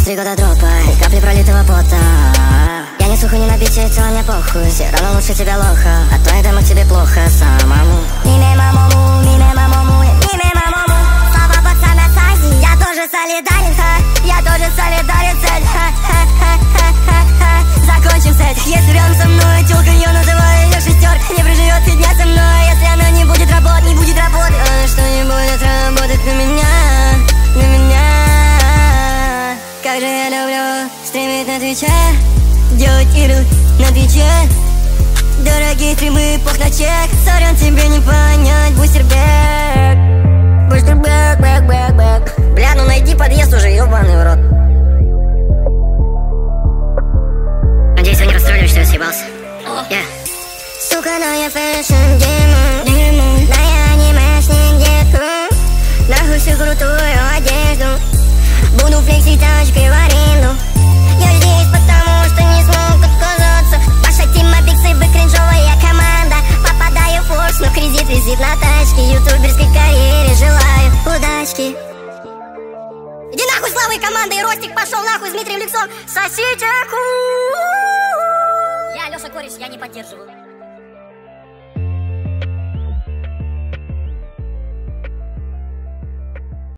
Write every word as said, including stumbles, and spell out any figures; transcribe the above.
Три года дропа и капли пролитого пота. Я не сухо, не на бите, тело мне похуй. Все равно лучше тебя лоха, а то я думаю, тебе плохо самому. Миме мамому, миме мамому, миме мамому. Слава пацана с Азии, я тоже солидарен, ха. Я тоже солидарен с этим, ха, ха, ха, ха, ха, ха. Закончим с этим. Если рядом со мной тёлка, я называю ее шестеркой. Не проживет три дня со мной, если она не будет работать, не будет работать. Она что не будет работать на меня, на меня. Как же я люблю стримить на Твиче, делать игры на Твиче. Дорогие стримы, пох на чек. Сорян, тебе не понять, бустербэк. Бустербэк, бэк, бэк, бэк. Бля, ну найди подъезд уже, ёбаный в рот. Надеюсь, вы не расстроились, что я съебался. Yeah. Сука, но я фэшн демон, да я анимешник детка. Нахуй всю крутую одежду, буду флексить тачкой в аренду. Я здесь потому, что не смог отказаться. Ваша тима биксы, вы кринжовая команда. Попадаю в форс, но кредит визит на тачке. Ютуберской карьере желаю удачки. Иди нахуй, Слава и команда, и Ростик пошел нахуй с Дмитрием Лексом. Сосите ку. Я Леша Кореш, я не поддерживаю.